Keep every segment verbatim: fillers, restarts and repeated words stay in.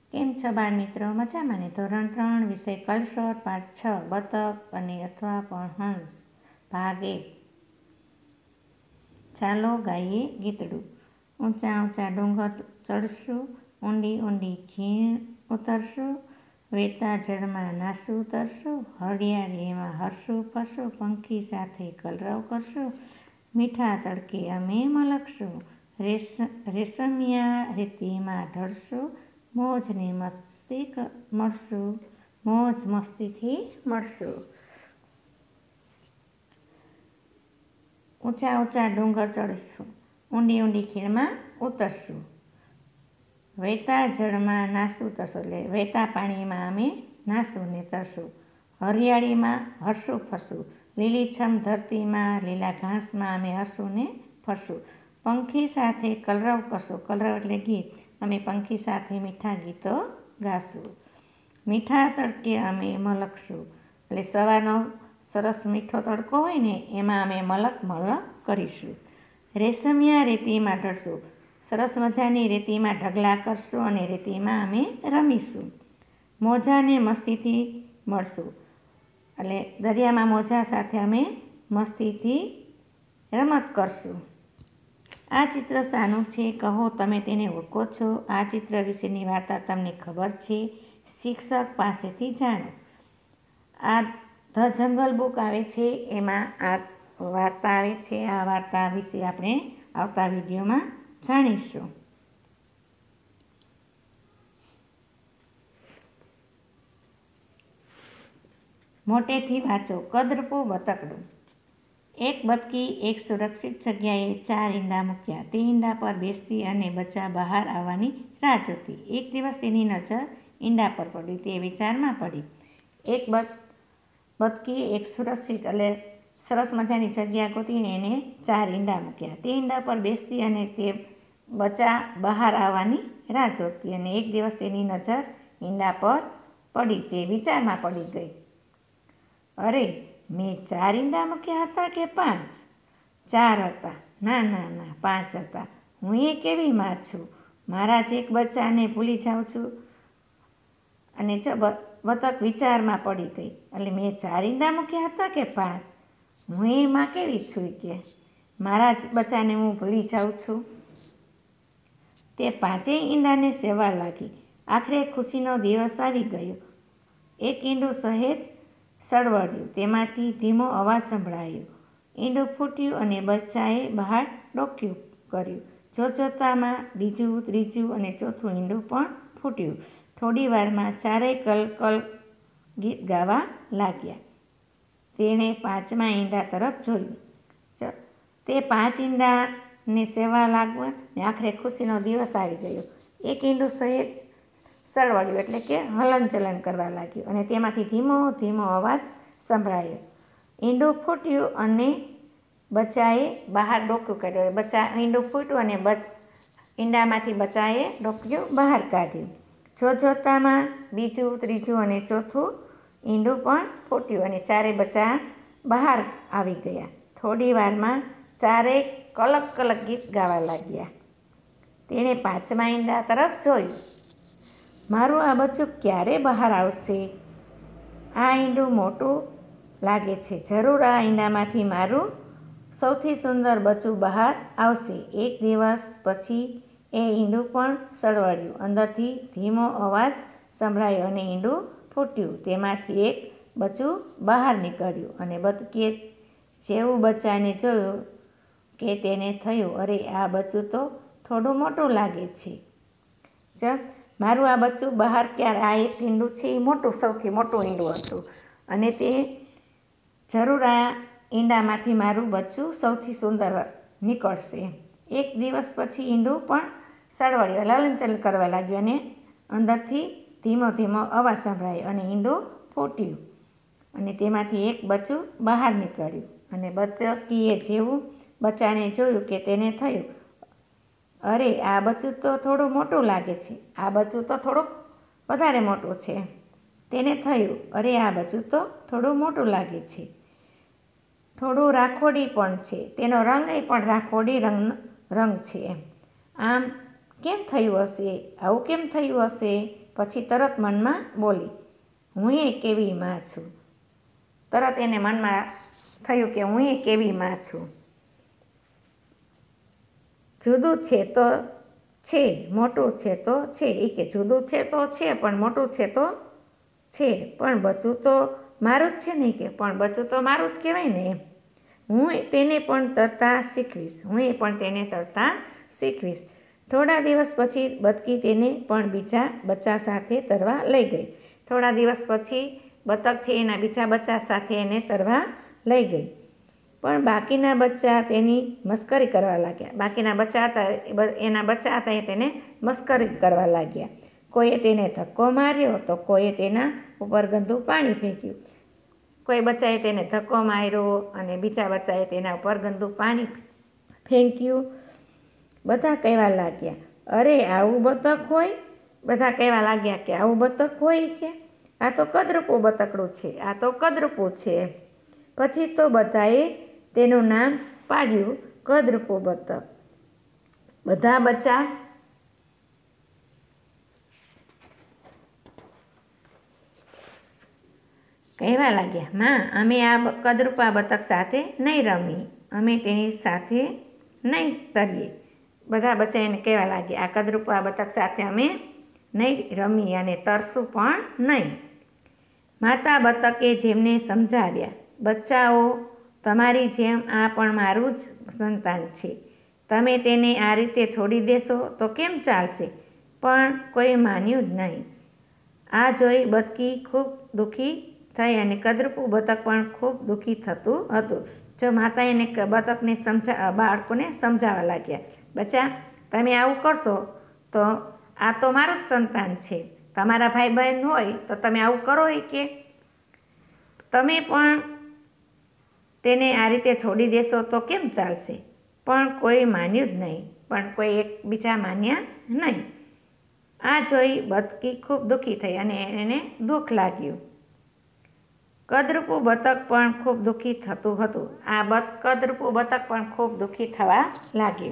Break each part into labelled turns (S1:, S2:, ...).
S1: કેમ છો બાળ મિત્રો? મજામાં ને? ધોરણ ત્રણ વિષય કલ્ચર પાઠ છ બતક અને અથવા પણ હંસ ભાગ એક. ચાલો ગાઈએ ગીતડું. ઊંચા ઊંચા ડુંગર ચડશું, ઊંડી ઊંડી ખીણ ઉતરશું, વેતા જળમાં નાસું તરશું, હરિયાળી એમાં હરશું ફરશું, પંખી સાથે કલરવ કરશું, મીઠા તડકે અમે મલકશું, રેસ રેશમિયા રેતીમાં ઢળશું, મોજને મસ્તી મળશું, મોજ મસ્તીથી મળશું. ઊંચા ઊંચા ડુંગર ચડશું, ઊંડી ઊંડી ખીણમાં ઉતરશું, વહેતા જળમાં નાસું તરશું, એટલે વહેતા પાણીમાં અમે નાસું ને તરશું, હરિયાળીમાં હરશું ફરશું, લીલીછમ ધરતીમાં લીલા ઘાસમાં અમે હરશું ને ફરશું, પંખી સાથે કલરવ કરશું, કલરવ એટલે ગીત, અમે પંખી સાથે મીઠા ગીતો ગાશું, મીઠા તડકે અમે મલકશું, એટલે સવારનો સરસ મીઠો તડકો હોય ને એમાં અમે મલક મલક કરીશું, રેશમિયા રેતીમાં ઢળશું, સરસ મજાની રેતીમાં ઢગલા કરશું અને રેતીમાં અમે રમીશું, મોજાને મસ્તીથી મળશું, એટલે દરિયામાં મોજા સાથે અમે મસ્તીથી રમત કરશું. આ ચિત્ર શાનું છે કહો? તમે તેને ઓળખો છો? આ ચિત્ર વિશેની વાર્તા તમને ખબર છે? શિક્ષક પાસેથી જાણો. આ ધ જંગલ બુક આવે છે, એમાં આ વાર્તા આવે છે. આ વાર્તા વિશે આપણે આવતા વિડીયોમાં જાણીશું. મોટેથી વાંચો. કદરપું બતકડું. એક બતકી એક સુરક્ષિત જગ્યાએ ચાર ઈંડા મૂક્યા. તે ઈંડા પર બેસતી અને બચ્ચા બહાર આવવાની રાહ જોતી. એક દિવસ તેની નજર ઈંડા પર પડી. તે વિચારમાં પડી. એક બત બતકી એક સુરક્ષિત એટલે સરસ મજાની જગ્યા ગોતીને એને ચાર ઈંડા મૂક્યા. તે ઈંડા પર બેસતી અને તે બચ્ચા બહાર આવવાની રાહ જોતી. અને એક દિવસ તેની નજર ઈંડા પર પડી. તે વિચારમાં પડી ગઈ. અરે, મેં ચાર ઈંડા મૂક્યા હતા કે પાંચ? ચાર હતા. ના ના ના, પાંચ હતા. હું એ કેવી માં છું? મારા જ એક બચ્ચાને ભૂલી જાઉં છું. અને જો બતક વિચારમાં પડી ગઈ. એટલે મેં ચાર ઈંડા મૂક્યા હતા કે પાંચ? હું એ માં કેવી છું કે મારા જ બચ્ચાને હું ભૂલી જાઉં છું. તે પાંચેય ઈંડાને સેવા લાગી. આખરે ખુશીનો દિવસ આવી ગયો. એક ઈંડું સહેજ સળવળ્યું. તેમાંથી ધીમો અવાજ સંભળાયો. ઈંડું ફૂટ્યું અને બચ્ચાએ બહાર ડોક્યું કર્યું. જોતજોતામાં બીજું, ત્રીજું અને ચોથું ઈંડું પણ ફૂટ્યું. થોડી વારમાં ચારેય કલ કલ ગીત ગાવા લાગ્યા. તેણે પાંચમા ઈંડા તરફ જોયું. તે પાંચ ઈંડાને સેવા લાગવા ને આખરે ખુશીનો દિવસ આવી ગયો. એક ઈંડું સહેજ સળવળ્યું એટલે કે હલનચલન કરવા લાગ્યું અને તેમાંથી ધીમો ધીમો અવાજ સંભળાયો. ઈંડું ફૂટ્યું અને બચ્ચાએ બહાર ડોક્યું કાઢ્યું. બચ્ચા ઈંડું ફૂટ્યું અને બચ ઈંડામાંથી બચ્ચાએ ડોક્યું બહાર કાઢ્યું. જોતજોતામાં બીજું, ત્રીજું અને ચોથું ઈંડું પણ ફૂટ્યું અને ચારે બચ્ચા બહાર આવી ગયા. થોડી વારમાં ચારેય કલક કલક ગીત ગાવા લાગ્યા. તેણે પાંચમા ઈંડા તરફ જોયું. મારું આ બચ્ચું ક્યારે બહાર આવશે? આ ઈંડું મોટું લાગે છે. જરૂર આ ઈંડામાંથી મારું સૌથી સુંદર બચ્ચું બહાર આવશે. એક દિવસ પછી એ ઈંડું પણ સળવળ્યું. અંદરથી ધીમો અવાજ સંભળાયો અને ઈંડું ફૂટ્યું. તેમાંથી એક બચ્ચું બહાર નીકળ્યું અને બતકીએ જેવું બચ્ચાને જોયું કે તેને થયું, અરે, આ બચ્ચું તો થોડું મોટું લાગે છે. જ મારું આ બચ્ચું બહાર ક્યારે? આ એક ઈંડું છે એ મોટું, સૌથી મોટું ઈંડું હતું અને તે જરૂર આ ઈંડામાંથી મારું બચ્ચું સૌથી સુંદર નીકળશે. એક દિવસ પછી ઈંડું પણ સળવળ્યું, હલનચલન કરવા લાગ્યું અને અંદરથી ધીમો ધીમો અવાજ સંભળાયો અને ઈંડું ફૂટ્યું અને તેમાંથી એક બચ્ચું બહાર નીકળ્યું અને બતકીએ જેવું બચ્ચાને જોયું કે તેને થયું, અરે, આ બચ્ચું તો થોડું મોટું લાગે છે. આ બચ્ચું તો થોડુંક વધારે મોટું છે. તેને થયું, અરે, આ બચ્ચું તો થોડું મોટું લાગે છે. થોડું રાખોડી પણ છે. તેનો રંગ એ પણ રાખોડી રંગ રંગ છે. આમ કેમ થયું હશે? આવું કેમ થયું હશે? પછી તરત મનમાં બોલી, હું એ કેવી માં છું. તરત એને મનમાં થયું કે હું એ કેવી માં છું. જુદું છે તો છે, મોટું છે તો છે. એ કે જુદું છે તો છે, પણ મોટું છે તો છે, પણ બચ્ચું તો મારું જ છે ને. કે પણ બચ્ચું તો મારું જ કહેવાય ને એમ. હું તેને પણ તરતા શીખવીશ. હું એ પણ તેને તરતા શીખવીશ. થોડા દિવસ પછી બતકી તેને પણ બીજા બચ્ચા સાથે તરવા લઈ ગઈ. થોડા દિવસ પછી બતક છે એના બીજા બચ્ચા સાથે એને તરવા લઈ ગઈ. પણ બાકીના બચ્ચા તેની મસ્કરી કરવા લાગ્યા. બાકીના બચ્ચા હતા એના બચ્ચા હતા એ તેને મસ્કરી કરવા લાગ્યા. કોઈએ તેને ધક્કો માર્યો તો કોઈએ તેના ઉપર ગંદુ પાણી ફેંક્યું. કોઈ બચ્ચાએ તેને ધક્કો માર્યો અને બીજા બચ્ચાએ તેના ઉપર ગંદુ પાણી ફેંક્યું. બધા કહેવા લાગ્યા, અરે આવું બતક હોય. બધા કહેવા લાગ્યા કે આવું બતક હોય કે આ તો કદરૂપું બતકડું છે, આ તો કદરૂપું છે. પછી તો બધાએ તેનું નામ પાડ્યું કદરૂપું બતક. બધા બચ્ચા કહેવા લાગ્યા, માં અમે આ કદરૂપા બતક સાથે નહીં રમીએ, અમે તેની સાથે નહીં તરીએ. બધા બચ્ચા એને કહેવા લાગ્યા, આ કદરૂપા બતક સાથે અમે નહીં રમીએ અને તરશું પણ નહીં. માતા બતકે જેમને સમજાવ્યા, બચ્ચાઓ તમારી જેમ આ પણ મારું જ સંતાન છે. તમે તેને આ રીતે છોડી દેશો તો કેમ ચાલશે? પણ કોઈ માન્યું જ નહીં. આ જોઈ બતકી ખૂબ દુઃખી થઈ અને કદરૂપું બતક પણ ખૂબ દુઃખી થતું હતું. જો માતા એને બતકને સમજા બાળકોને સમજાવવા લાગ્યા, બચ્ચા તમે આવું કરશો તો આ તો મારું જ સંતાન છે. તમારા ભાઈ બહેન હોય તો તમે આવું કરો એ કે તમે પણ તેને આ રીતે છોડી દેશો તો કેમ ચાલશે? પણ કોઈ માન્યું જ નહીં. પણ કોઈ એકબીજા માન્યા નહીં. આ જોઈ બતકી ખૂબ દુઃખી થઈ અને એને દુઃખ લાગ્યું. કદરૂપું બતક પણ ખૂબ દુઃખી થતું હતું. આ બત કદરૂપું બતક પણ ખૂબ દુઃખી થવા લાગ્યું.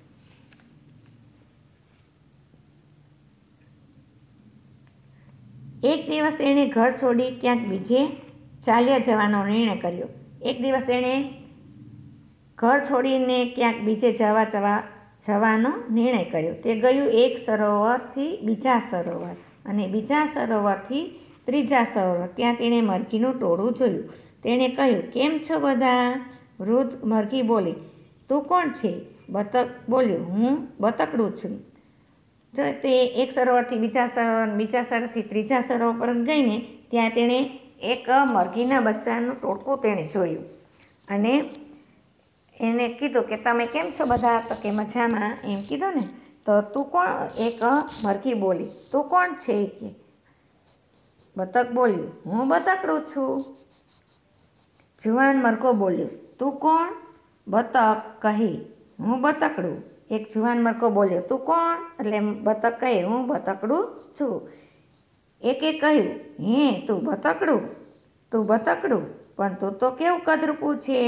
S1: એક દિવસ તેણે ઘર છોડી ક્યાંક બીજે ચાલ્યા જવાનો નિર્ણય કર્યો. એક દિવસ તેણે ઘર છોડીને ક્યાંક બીજે જવા જવા જવાનો નિર્ણય કર્યો. તે ગયું એક સરોવરથી બીજા સરોવર અને બીજા સરોવરથી ત્રીજા સરોવર. ત્યાં તેણે મરઘીનું ટોળું જોયું. તેણે કહ્યું, કેમ છો બધા? વૃદ્ધ મરઘી બોલી, તું કોણ છે? બતક બોલ્યું, હું બતકડું છું. જો તે એક સરોવરથી બીજા સરોવર બીજા સરોવરથી ત્રીજા સરોવર પર ગઈને ત્યાં તેણે એક મરઘીના બચ્ચાનું ટોળકું તેણે જોયું અને એને કીધું કે તમે કેમ છો બધા? તો કે મજામાં એમ કીધું ને. તો તું કોણ? એક મરઘી બોલી, તું કોણ છે? કે બતક બોલ્યું, હું બતકડું છું. જુવાન મરઘો બોલ્યો, તું કોણ? બતક કહી, હું બતકડું. એક જુવાન મરઘો બોલ્યો, તું કોણ? એટલે બતક કહે, હું બતકડું છું. એકે કહ્યું, હે તું બતકડું? તું બતકડું? પણ તું તો કેવું કદરૂપું છે.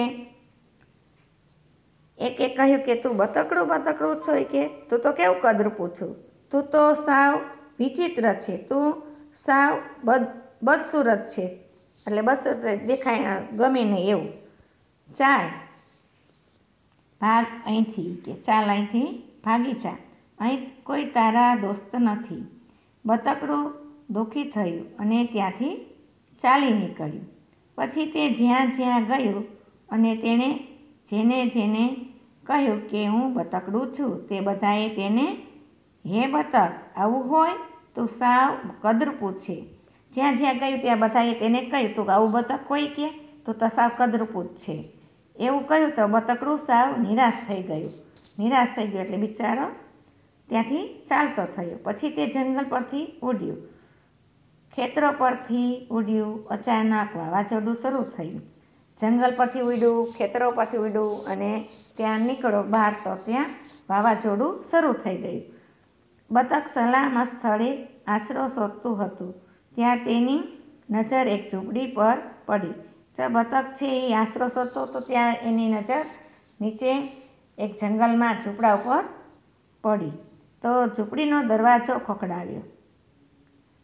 S1: એકે કહ્યું કે તું બતકડું બતકડું છો કે તું તો કેવું કદરૂપું છું. તું તો સાવ વિચિત્ર છે. તું સાવ બદ બદસુરત છે. એટલે બદસુરત દેખાય ગમે નહીં એવું. ચાલ ભાગ અહીંથી કે ચાલ અહીંથી ભાગી જા. અહીં કોઈ તારા દોસ્ત નથી. બતકડું દુઃખી થયું અને ત્યાંથી ચાલી નીકળ્યું. પછી તે જ્યાં જ્યાં ગયું અને તેણે જેને જેને કહ્યું કે હું બતકડું છું તે બધાએ તેને, હે બતક આવું હોય? તું સાવ કદરૂપું છે. જ્યાં જ્યાં ગયું ત્યાં બધાએ તેને કહ્યું, તું આવું બતક હોય કે તું તો સાવ કદરૂપું જ છે. એવું કહ્યું તો બતકડું સાવ નિરાશ થઈ ગયું. નિરાશ થઈ ગયું એટલે બિચારો ત્યાંથી ચાલતો થયો. પછી તે જંગલ પરથી ઉડ્યું, ખેતરો પરથી ઉડ્યું. અચાનક વાવાઝોડું શરૂ થયું. જંગલ પરથી ઉડ્યું, ખેતરો પરથી ઉડ્યું અને ત્યાં નીકળો બહાર તો ત્યાં વાવાઝોડું શરૂ થઈ ગયું. બતક સલામત સ્થળે આશરો શોધતું હતું. ત્યાં તેની નજર એક ઝૂંપડી પર પડી. જો બતક છે એ આશરો શોધતો હતો ત્યાં એની નજર નીચે એક જંગલમાં ઝૂંપડા ઉપર પડી. તો ઝૂંપડીનો દરવાજો ખખડાવ્યો.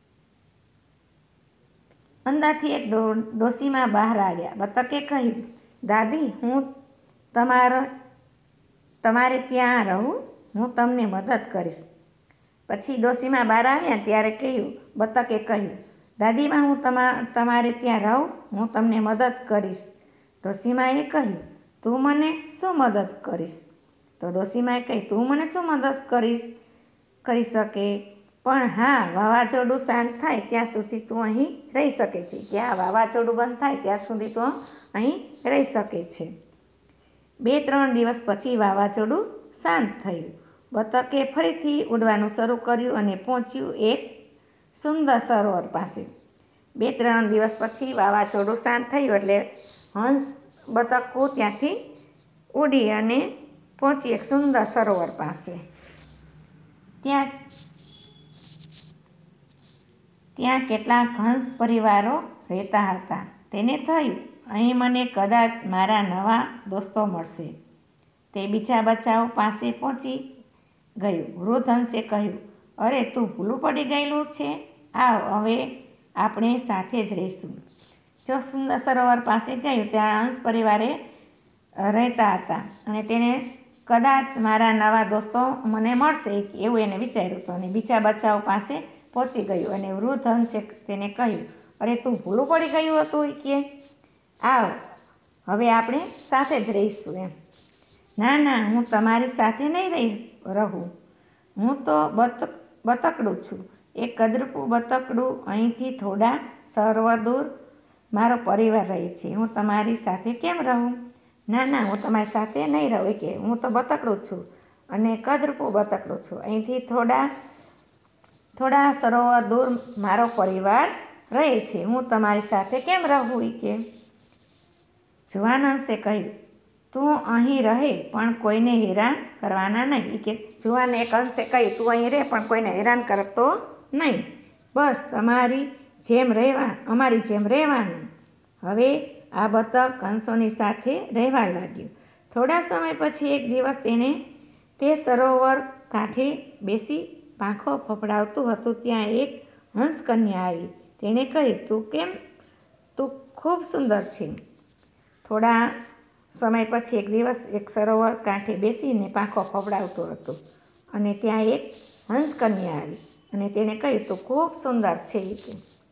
S1: અંદરથી એક ડો ડોશીમાં બહાર આવ્યા. બતકે કહ્યું, દાદી, હું તમારા તમારે ત્યાં રહું, હું તમને મદદ કરીશ. પછી ડોશીમાં બહાર આવ્યા ત્યારે કહ્યું બતકે કહ્યું, દાદીમાં, હું તમા તમારે ત્યાં રહું, હું તમને મદદ કરીશ. ડોશીમાએ કહ્યું, તું મને શું મદદ કરીશ? તો ડોશીમાએ કહ્યું, તું મને શું મદદ કરીશ કરી શકે? પણ હા, વાવાઝોડું શાંત થાય ત્યાં સુધી તું અહીં રહી શકે છે. કે આ વાવાઝોડું બંધ થાય ત્યાં સુધી તું અહીં રહી શકે છે. બે ત્રણ દિવસ પછી વાવાઝોડું શાંત થયું. બતકે ફરીથી ઉડવાનું શરૂ કર્યું અને પહોંચ્યું એક સુંદર સરોવર પાસે. બે ત્રણ દિવસ પછી વાવાઝોડું શાંત થયું એટલે હંસ બતકો ત્યાંથી ઉડી અને પહોંચી એક સુંદર સરોવર પાસે. ત્યાં ત્યાં કેટલાક હંસ પરિવારો રહેતા હતા. તેને થયું, અહીં મને કદાચ મારા નવા દોસ્તો મળશે. તે બીજા બચ્ચાઓ પાસે પહોંચી ગયું. વૃદ્ધ હંસે કહ્યું, અરે, તું ભૂલું પડી ગયેલું છે? આવ, હવે આપણે સાથે જ રહીશું. જો સુંદર સરોવર પાસે ગયું ત્યાં હંસ પરિવારે રહેતા હતા અને તેને કદાચ મારા નવા દોસ્તો મને મળશે એવું એને વિચાર્યું હતું. અને બીજા બચ્ચાઓ પાસે પહોંચી ગયું અને વૃદ્ધ હંસે તેને કહ્યું, અરે, તું ભૂલું પડી ગયું હતું કે આવ, હવે આપણે સાથે જ રહીશું એમ. ના ના, હું તમારી સાથે નહીં રહી રહું. હું તો બતક બતકડું છું. એક કદરૂપું બતકડું અહીંથી થોડા સરોવર દૂર મારો પરિવાર રહે છે. હું તમારી સાથે કેમ રહું? ના ના, હું તમારી સાથે નહીં રહું કે હું તો બતકડું છું અને કદરૂપું બતકડું છું. અહીંથી થોડા થોડા સરોવર દૂર મારો પરિવાર રહે છે. હું તમારી સાથે કેમ રહું કે? જુવાન હંસે કહ્યું, તું અહીં રહે પણ કોઈને હેરાન કરવાના નહીં કે. જુવાન એક હંસે કહ્યું, તું અહીં રહે પણ કોઈને હેરાન કરતો નહીં. બસ તમારી જેમ રહેવા અમારી જેમ રહેવાનું. હવે આ બતક હંસોની સાથે રહેવા લાગ્યું. થોડા સમય પછી એક દિવસ તેણે તે સરોવર કાંઠે બેસી પાંખો ફફડાવતું હતું. ત્યાં એક હંસકન્યા આવી. તેણે કહ્યું, તું કેમ તું ખૂબ સુંદર છે. થોડા સમય પછી એક દિવસ એક સરોવર કાંઠે બેસીને પાંખો ફફડાવતું હતું અને ત્યાં એક હંસકન્યા આવી અને તેણે કહ્યું, તું ખૂબ સુંદર છે કે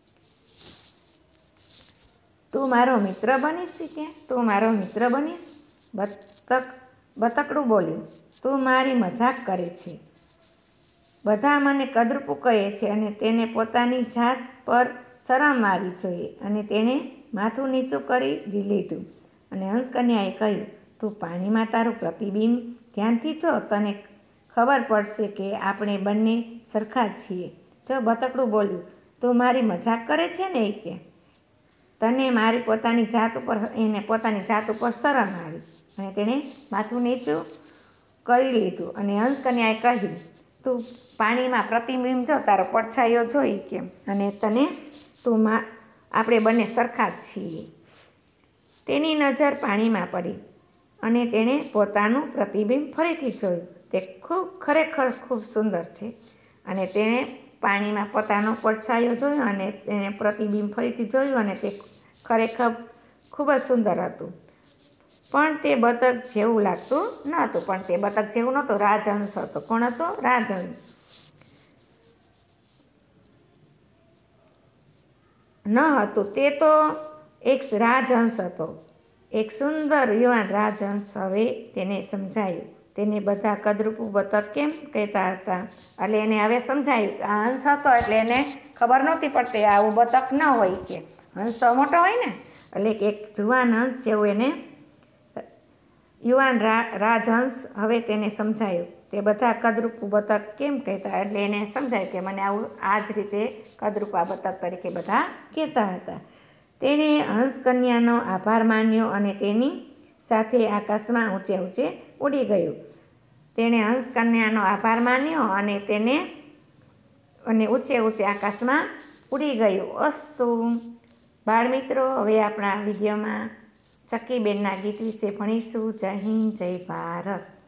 S1: તું મારો મિત્ર બનીશ કે તું મારો મિત્ર બનીશ? બતક બતકડું બોલ્યું, તું મારી મજાક કરે છે. બધા મને કદરૂપું કહે છે અને તેને પોતાની જાત પર શરમ આવી જોઈએ અને તેણે માથું નીચું કરી લીધું. અને હંસકન્યાએ કહ્યું, તું પાણીમાં તારું પ્રતિબિંબ ધ્યાનથી જો, તને ખબર પડશે કે આપણે બંને સરખા જ છીએ. જો બતકડું બોલ્યું, તું મારી મજાક કરે છે ને કે તને મારી પોતાની જાત ઉપર એને પોતાની જાત ઉપર શરમ આવી અને તેણે માથું નીચું કરી લીધું. અને હંસકન્યાએ કહ્યું, તું પાણીમાં પ્રતિબિંબ જો, તારો પડછાયો જોઈ કેમ અને તને તું મા આપણે બંને સરખા જ છીએ. તેની નજર પાણીમાં પડી અને તેણે પોતાનું પ્રતિબિંબ ફરીથી જોયું. તે ખૂબ ખરેખર ખૂબ સુંદર છે. અને તેણે પાણીમાં પોતાનો પડછાયો જોયો અને તેણે પ્રતિબિંબ ફરીથી જોયું અને તે ખરેખર ખૂબ જ સુંદર હતું. પણ તે બતક જેવું લાગતું ન હતું. પણ તે બતક જેવું નહોતું, રાજહંસ હતો. કોણ હતો? રાજહંસ ન હતું. તે તો એક રાજહંસ હતો, એક સુંદર યુવાન રાજહંસ. હવે તેને સમજાયું તેને બધા કદરૂપું બતક કેમ કહેતા હતા. એટલે એને હવે સમજાયું. આ હંસ હતો એટલે એને ખબર નહોતી પડતી આવું બતક ન હોય કે હંસ તો મોટો હોય ને. એટલે એક જુવાન હંસ જેવું એને યુવાન રાજહંસ હવે તેને સમજાયું તે બધા કદરૂપું બતક કેમ કહેતા. એટલે એને સમજાયું કે મને આવું આ જ રીતે કદરૂપા બતક તરીકે બધા કહેતા હતા. તેણે હંસકન્યાનો આભાર માન્યો અને તેની સાથે આકાશમાં ઊંચે ઊંચે ઉડી ગયું. તેણે હંસકન્યાનો આભાર માન્યો અને તેને અને ઊંચે ઊંચે આકાશમાં ઉડી ગયું. અસ્તુ. બાળમિત્રો, હવે આપણા વિડીયોમાં ચક્કીબેનના ગીત વિશે ભણીશું. જય હિન્દ, જય ભારત.